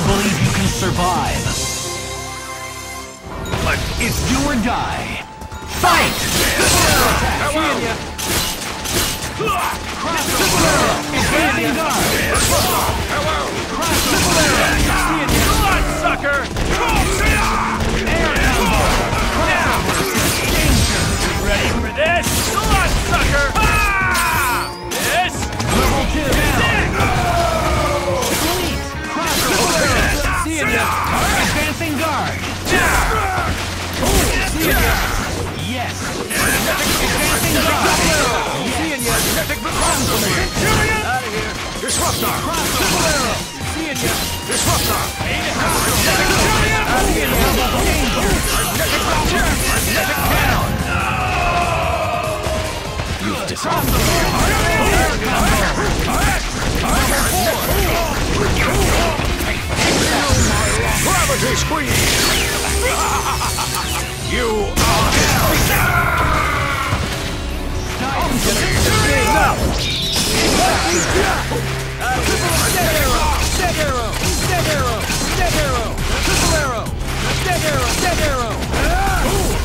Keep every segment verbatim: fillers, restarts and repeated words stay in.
believe you can survive. But it's do or die. Fight! Seeing ya. Advancing guard! Seeing ya. Bloodsucker! Air combo! Now! Danger! Ready for this? Bloodsucker! Ah! This? Level two down! Elite! Crossover! Seeing ya. Advancing guard! Seeing ya. Yes! Advancing guard! Seeing ya. Out of here. Disruptor! Crossover! Seeing ya. Disruptor! Out of here. Down! You've disrupted. Gravity squeeze! You are Dead arrow! Dead arrow! Dead arrow! Dead arrow! Triple arrow! Dead arrow! Dead arrow!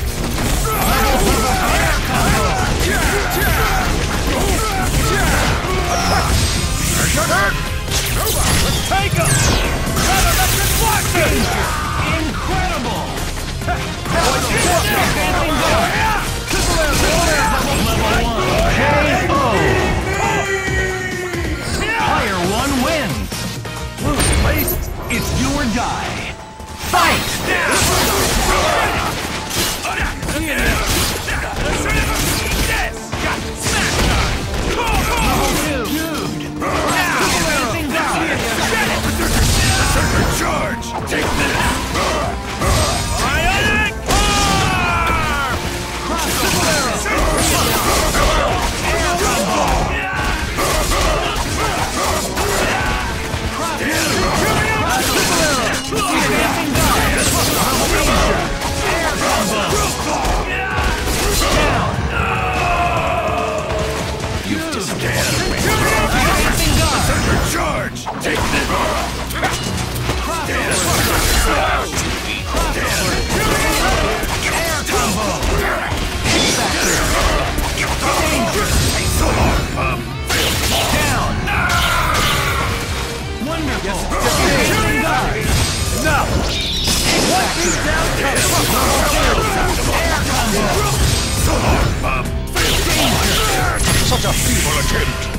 Let's take him! Electric Watson! Incredible! Advancing guard! Triple arrow! Level one! K O! Player one wins! Place, it's do or die. Fight! charge! Take this! Ionic Arm! You've just charge! Take this! Air combo! Down! Wonderful! Enough! One is down Such a feeble attempt!